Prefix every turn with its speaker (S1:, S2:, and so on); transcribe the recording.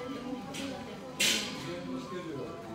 S1: ゲームスケジュール